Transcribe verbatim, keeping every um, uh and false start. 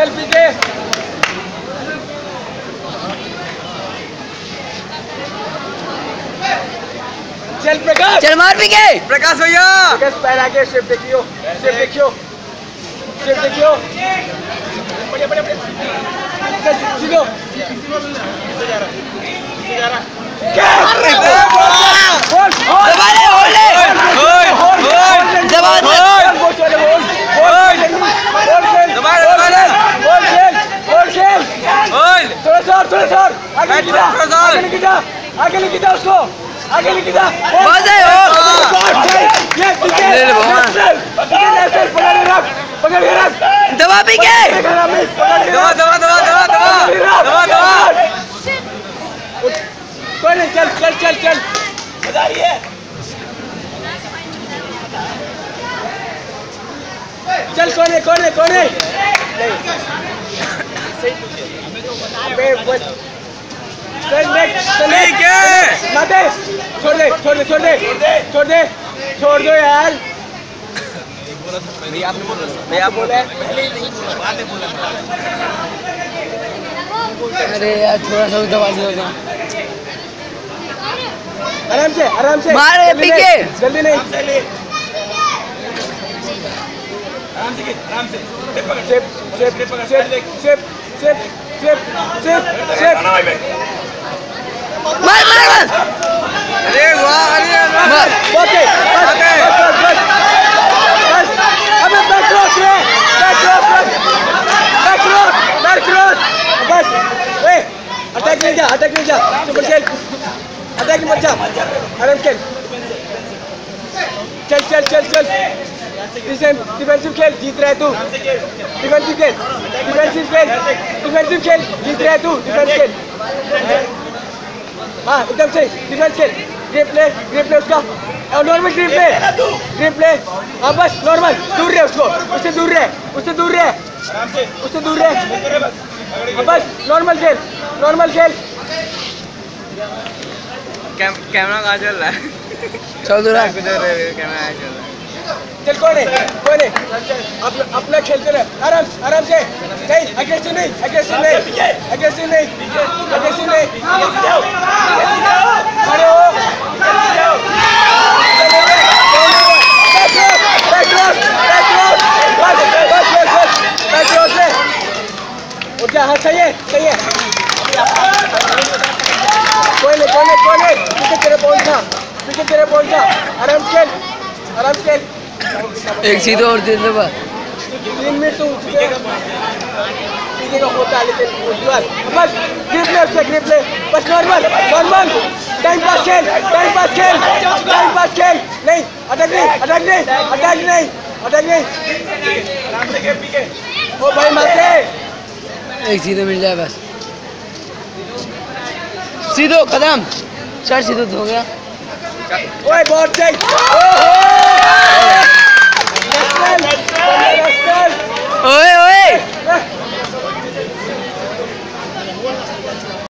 चल पीके चल प्रकाश चल मार पीके प्रकाश भैया प्रकाश पैर आगे शेप देखियो शेप देखियो शेप देखियो बढ़िया बढ़िया बढ़िया चल सीधो नीचे जा रहा नीचे जा रहा क्या बोल दबा ले होल्ड ले होल्ड होल्ड दबा दे बोल चले बोल बोल बोल खेल दबा दबा ले बोल खेल बोल खेल होल्ड थोड़ा सा और थोड़ा सा और आगे लेके जा थोड़ा सा और। आगे लेके जा आगे लेके जा उसको आगे लेके जा बस है हो ये पीके ले ले भगवान। पकड़ के रख पकड़ के रख दबा पीके दबा दबा दबा दबा दबा दबा दबा कोई नहीं चल चल चल चल मजा आ रही है चल कोने कोने कोने अबे बस चल नेक्स्ट चल ठीक है माते छोड़ दे छोड़ दे छोड़ दे छोड़ दे छोड़ दो यार भैया आपने बोला भैया आप बोले बाद में बोला अरे यार थोड़ा सा दबा दो ना आराम से आराम से मार पीके जल्दी नहीं आराम से आराम से shape shape shape shape shape shape shape shape मार मार मार अरे वाह अरे मार ओके बस बस बस बस अबे बैक क्रॉस रे back cross back cross back cross बस ए अटैक नहीं जा अटैक नहीं जा सुपर खेल अटैक मत जा आराम खेल चल चल चल चल डिफेंसिव खेल जीत रहा है तू डिफेंसिव खेल डिफेंसिव खेल डिफेंसिव खेल जीत रहा है तू डिफेंस खेल हाँ एकदम सही डिफेंस खेल ग्रिप ले ग्रिप ले उसका और नॉर्मल ग्रिप ले ग्रिप ले हाँ बस नॉर्मल दूर रहे उसको उससे दूर रहे उससे दूर रहे उससे दूर रहे हाँ बस नॉर्मल खेल नॉर्मल खेल कैमरा कहाँ चल रहा है चल दो रहा कैमरा चल रहा है चल कौन है कौन है अपना अपना खेलते रहे आराम आराम से नहीं अग्रेसिव नहीं अग्रेसिव नहीं अग्रेसिव नहीं अग्रेसिव नहीं खड़े हो हाँ सही है सही है कोई नहीं कोई नहीं कोई नहीं पीछे तेरे पहुंचा पीछे तेरे पहुंचा आराम खेल आराम खेल एक सीधे और दे दे बस तीन मिनट तो पीछे का होता है लेकिन बस ग्रिप ले उससे ग्रिप ले बस नॉर्मल नॉर्मल टाइम पास खेल टाइम पास खेल टाइम पास खेल नहीं अटैक नहीं अटैक नहीं अटैक नहीं अटैक नहीं ओ भाई माते एक सीधे मिल जाए बस सीधो कदम सर सीधो हो गया ओए बहुत सही